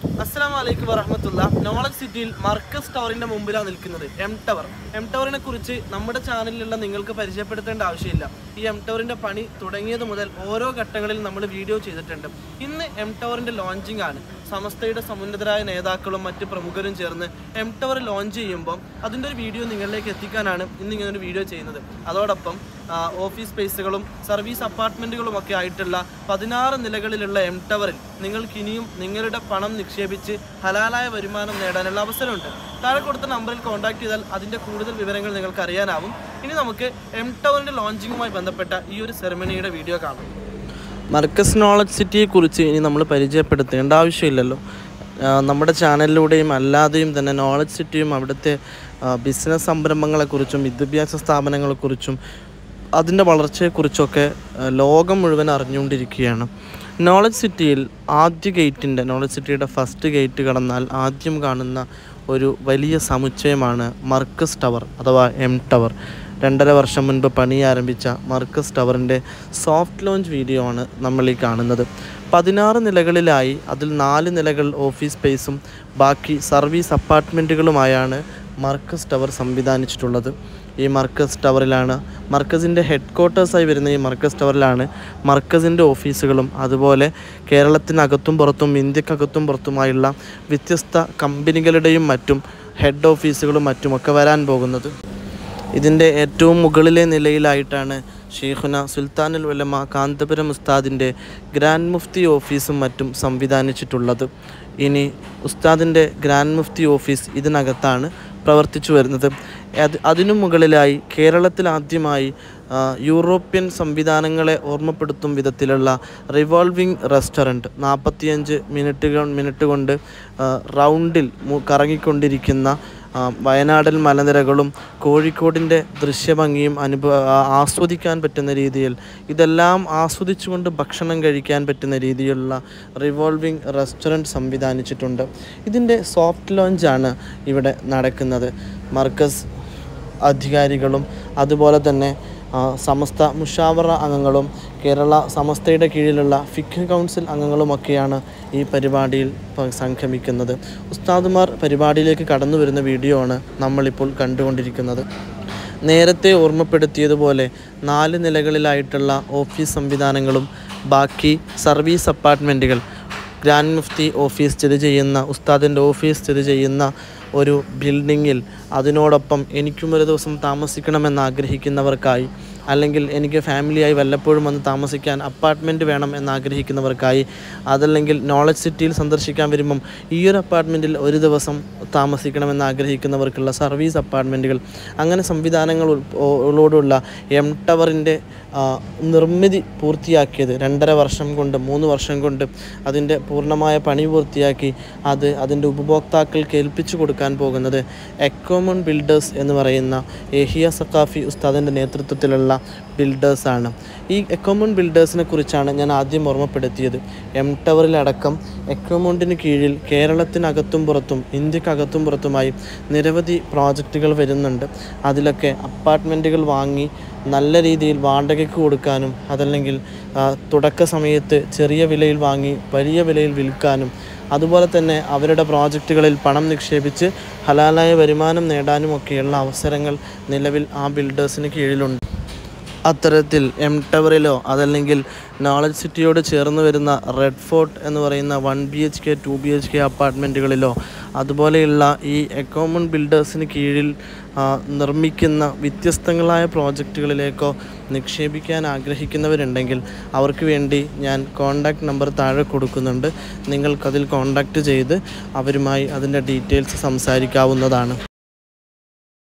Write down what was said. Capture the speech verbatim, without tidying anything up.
അസ്സലാമു അലൈക്കും വറഹ്മത്തുള്ളാ. നോളജ് സിറ്റിയിൽ മർക്കസ് ടവറിന്റെ മുമ്പിലാണ് നിൽക്കുന്നത്. എം ടവർ എം ടവറിനെ കുറിച്ച് നമ്മുടെ ചാനലിലുള്ള നിങ്ങൾക്ക് പരിചയപ്പെടുത്തേണ്ട ആവശ്യമില്ല. ഈ എം ടവറിന്റെ പണി തുടങ്ങിയത് മുതൽ ഓരോ ഘട്ടങ്ങളിൽ നമ്മൾ വീഡിയോ ചെയ്തിട്ടുണ്ട്. ഇന്ന് എം ടവറിന്റെ ലോഞ്ചിങ് ആണ്. സമസ്തയുടെ സമുന്നതരായ നേതാക്കളും മറ്റ് പ്രമുഖരും ചേർന്ന് എം ടവർ ലോഞ്ച് ചെയ്യുമ്പോൾ അതിൻ്റെ ഒരു വീഡിയോ നിങ്ങളിലേക്ക് എത്തിക്കാനാണ് ഇന്ന് ഇങ്ങനൊരു വീഡിയോ ചെയ്യുന്നത്. അതോടൊപ്പം ഓഫീസ് സ്പേസുകളും സർവീസ് അപ്പാർട്ട്മെൻറ്റുകളും ഒക്കെ ആയിട്ടുള്ള പതിനാറ് നിലകളിലുള്ള എം ടവറിൽ നിങ്ങൾക്ക് ഇനിയും നിങ്ങളുടെ പണം നിക്ഷേപിച്ച് ഹലാലായ വരുമാനം നേടാനുള്ള അവസരമുണ്ട്. താഴെ കൊടുത്ത നമ്പറിൽ കോൺടാക്ട് ചെയ്താൽ അതിൻ്റെ കൂടുതൽ വിവരങ്ങൾ നിങ്ങൾക്ക് അറിയാനാവും. ഇനി നമുക്ക് എം ടവറിൻ്റെ ലോഞ്ചിങ്ങുമായി ബന്ധപ്പെട്ട ഈ ഒരു സെറമണിയുടെ വീഡിയോ കാണാം. മർക്കസ് നോളജ് സിറ്റിയെക്കുറിച്ച് ഇനി നമ്മൾ പരിചയപ്പെടുത്തേണ്ട ആവശ്യമില്ലല്ലോ. നമ്മുടെ ചാനലിലൂടെയും അല്ലാതെയും തന്നെ നോളജ് സിറ്റിയും അവിടുത്തെ ബിസിനസ് സംരംഭങ്ങളെക്കുറിച്ചും വിദ്യാഭ്യാസ സ്ഥാപനങ്ങളെക്കുറിച്ചും അതിൻ്റെ വളർച്ചയെക്കുറിച്ചൊക്കെ ലോകം മുഴുവൻ അറിഞ്ഞുകൊണ്ടിരിക്കുകയാണ്. നോളജ് സിറ്റിയിൽ ആദ്യ ഗേറ്റിൻ്റെ നോളജ് സിറ്റിയുടെ ഫസ്റ്റ് ഗേറ്റ് കടന്നാൽ ആദ്യം കാണുന്ന ഒരു വലിയ സമുച്ചയമാണ് മർക്കസ് ടവർ അഥവാ എം ടവർ. രണ്ടര വർഷം മുൻപ് പണി ആരംഭിച്ച മർക്കസ് ടവറിൻ്റെ സോഫ്റ്റ് ലോഞ്ച് വീഡിയോ ആണ് നമ്മൾ ഈ കാണുന്നത്. പതിനാറ് നിലകളിലായി അതിൽ നാല് നിലകൾ ഓഫീസ് സ്പേസും ബാക്കി സർവീസ് അപ്പാർട്ട്മെൻറ്റുകളുമായാണ് മർക്കസ് ടവർ സംവിധാനിച്ചിട്ടുള്ളത്. ഈ മർക്കസ് ടവറിലാണ് മർക്കസിൻ്റെ ഹെഡ് ക്വാർട്ടേഴ്സായി വരുന്ന ഈ മർക്കസ് ടവറിലാണ് മർക്കസിൻ്റെ ഓഫീസുകളും അതുപോലെ കേരളത്തിനകത്തും പുറത്തും ഇന്ത്യക്കകത്തും പുറത്തുമായുള്ള വ്യത്യസ്ത കമ്പനികളുടെയും മറ്റും ഹെഡ് ഓഫീസുകളും മറ്റുമൊക്കെ വരാൻ പോകുന്നത്. ഇതിൻ്റെ ഏറ്റവും മുകളിലെ നിലയിലായിട്ടാണ് ഷെയ്ഖുന സുൽത്താനുൽ ഉലമ കാന്തപുരം ഉസ്താദിൻ്റെ ഗ്രാൻഡ് മുഫ്തി ഓഫീസും മറ്റും സംവിധാനിച്ചിട്ടുള്ളത്. ഇനി ഉസ്താദിൻ്റെ ഗ്രാൻഡ് മുഫ്തി ഓഫീസ് ഇതിനകത്താണ് പ്രവർത്തിച്ചു വരുന്നത്. അത് അതിനു മുകളിലായി കേരളത്തിൽ ആദ്യമായി യൂറോപ്യൻ സംവിധാനങ്ങളെ ഓർമ്മപ്പെടുത്തും വിധത്തിലുള്ള റിവോൾവിംഗ് റെസ്റ്റോറൻറ്റ് നാൽപ്പത്തിയഞ്ച് മിനിറ്റുകൾ മിനിറ്റ് കൊണ്ട് റൗണ്ടിൽ കറങ്ങിക്കൊണ്ടിരിക്കുന്ന വയനാടൻ മലനിരകളും കോഴിക്കോടിൻ്റെ ദൃശ്യഭംഗിയും അനുഭവ ആസ്വദിക്കാൻ പറ്റുന്ന രീതിയിൽ ഇതെല്ലാം ആസ്വദിച്ചുകൊണ്ട് ഭക്ഷണം കഴിക്കാൻ പറ്റുന്ന രീതിയിലുള്ള റിവോൾവിംഗ് റെസ്റ്റോറൻറ്റ് സംവിധാനിച്ചിട്ടുണ്ട്. ഇതിൻ്റെ സോഫ്റ്റ് ലോഞ്ചാണ് ഇവിടെ നടക്കുന്നത്. മർക്കസ് അധികാരികളും അതുപോലെ തന്നെ സമസ്ത മുഷാവറ അംഗങ്ങളും കേരള സമസ്തയുടെ കീഴിലുള്ള ഫിഖ് കൗൺസിൽ അംഗങ്ങളുമൊക്കെയാണ് ഈ പരിപാടിയിൽ സംഗമിക്കുന്നത്. ഉസ്താദുമാർ പരിപാടിയിലേക്ക് കടന്നു വരുന്ന വീഡിയോ ആണ് നമ്മളിപ്പോൾ കണ്ടുകൊണ്ടിരിക്കുന്നത്. നേരത്തെ ഓർമ്മപ്പെടുത്തിയതുപോലെ നാല് നിലകളിലായിട്ടുള്ള ഓഫീസ് സംവിധാനങ്ങളും ബാക്കി സർവീസ് അപ്പാർട്ട്മെൻറ്റുകൾ ഗ്രാൻഡ് മുഫ്തി ഓഫീസ് സ്ഥിതി ചെയ്യുന്ന ഉസ്താദിൻ്റെ ഓഫീസ് സ്ഥിതി ചെയ്യുന്ന ഒരു ബിൽഡിങ്ങിൽ അതിനോടൊപ്പം എനിക്കും ഒരു ദിവസം താമസിക്കണമെന്ന് ആഗ്രഹിക്കുന്നവർക്കായി അല്ലെങ്കിൽ എനിക്ക് ഫാമിലിയായി വല്ലപ്പോഴും വന്ന് താമസിക്കാൻ അപ്പാർട്ട്മെൻറ്റ് വേണം എന്നാഗ്രഹിക്കുന്നവർക്കായി അതല്ലെങ്കിൽ നോളജ് സിറ്റിയിൽ സന്ദർശിക്കാൻ വരുമ്പം ഈ ഒരു അപ്പാർട്ട്മെൻറ്റിൽ ഒരു ദിവസം താമസിക്കണമെന്ന് ആഗ്രഹിക്കുന്നവർക്കുള്ള സർവീസ് അപ്പാർട്ട്മെൻറ്റുകൾ അങ്ങനെ സംവിധാനങ്ങളോടുള്ള എം ടവറിൻ്റെ നിർമ്മിതി പൂർത്തിയാക്കിയത് രണ്ടര വർഷം കൊണ്ട് മൂന്ന് വർഷം കൊണ്ട് അതിൻ്റെ പൂർണ്ണമായ പണി പൂർത്തിയാക്കി അത് അതിൻ്റെ ഉപഭോക്താക്കൾക്ക് ഏൽപ്പിച്ചു കൊടുക്കാൻ പോകുന്നത് എക്കോമൺ ബിൽഡേഴ്സ് എന്ന് പറയുന്ന ഏഹിയ സഖാഫി ഉസ്താദിൻ്റെ നേതൃത്വത്തിലുള്ള ബിൽഡേഴ്സാണ്. ഈ എക്കോമൺ ബിൽഡേഴ്സിനെ കുറിച്ചാണ് ഞാൻ ആദ്യം ഓർമ്മപ്പെടുത്തിയത്. എം ടവറിലടക്കം എക്കോമൗണ്ടിന് കീഴിൽ കേരളത്തിനകത്തും പുറത്തും ഇന്ത്യക്കകത്തും പുറത്തുമായി നിരവധി പ്രോജക്റ്റുകൾ വരുന്നുണ്ട്. അതിലൊക്കെ അപ്പാർട്ട്മെൻറ്റുകൾ വാങ്ങി നല്ല രീതിയിൽ വാടകയ്ക്ക് കൊടുക്കാനും അതല്ലെങ്കിൽ തുടക്ക സമയത്ത് ചെറിയ വിലയിൽ വാങ്ങി വലിയ വിലയിൽ വിൽക്കാനും അതുപോലെ തന്നെ അവരുടെ പ്രോജക്റ്റുകളിൽ പണം നിക്ഷേപിച്ച് ഹലാലായ വരുമാനം നേടാനുമൊക്കെയുള്ള അവസരങ്ങൾ നിലവിൽ ആ ബിൽഡേഴ്സിന് കീഴിലുണ്ട്. അത്തരത്തിൽ എം ടവറിലോ അതല്ലെങ്കിൽ നോളജ് സിറ്റിയോട് ചേർന്ന് വരുന്ന റെഡ് ഫോർട്ട് എന്ന് പറയുന്ന one B H K two B H K അപ്പാർട്ട്മെൻറ്റുകളിലോ അതുപോലെയുള്ള ഈ എക്കോമൺ ബിൽഡേഴ്സിന് കീഴിൽ നിർമ്മിക്കുന്ന വ്യത്യസ്തങ്ങളായ പ്രോജക്റ്റുകളിലേക്കോ നിക്ഷേപിക്കാൻ ആഗ്രഹിക്കുന്നവരുണ്ടെങ്കിൽ അവർക്ക് വേണ്ടി ഞാൻ കോൺടാക്റ്റ് നമ്പർ താഴെ കൊടുക്കുന്നുണ്ട്. നിങ്ങൾക്കതിൽ കോൺടാക്റ്റ് ചെയ്ത് അവരുമായി അതിൻ്റെ ഡീറ്റെയിൽസ് സംസാരിക്കാവുന്നതാണ്.